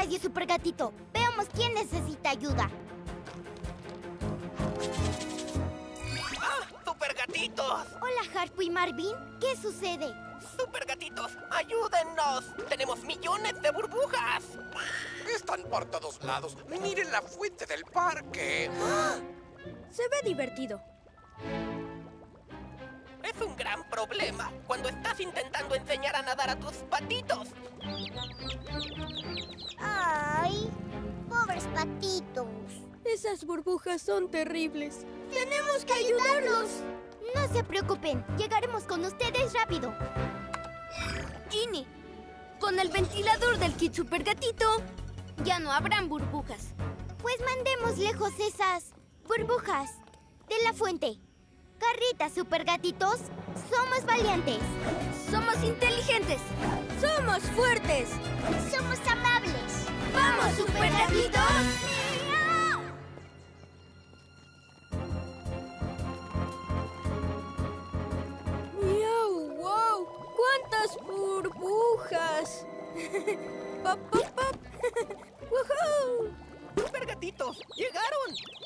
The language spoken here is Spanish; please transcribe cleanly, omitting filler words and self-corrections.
radio, Super Gatito. Veamos quién necesita ayuda. ¡Ah! ¡Super Gatitos! Hola, Harpo y Marvin. ¿Qué sucede? ¡Super Gatitos! ¡Ayúdennos! ¡Tenemos millones de burbujas! Están por todos lados. Miren la fuente del parque. Se ve divertido. Es un gran problema cuando estás intentando enseñar a nadar a tus patitos. Ay, pobres patitos. Esas burbujas son terribles. ¡Tenemos que ayudarlos! No se preocupen, llegaremos con ustedes rápido. Ginny, con el ventilador del kit Super Gatito, ya no habrán burbujas. Pues mandemos lejos esas burbujas de la fuente. Carrita, Super Gatitos, somos valientes. Somos inteligentes. Somos fuertes. Somos amables. ¡Vamos, Super Gatitos! ¡Miau! ¡Wow! ¡Cuántas burbujas! ¡Pop, pop, pop! ¡Woohoo! ¡Super Gatitos! ¡Llegaron!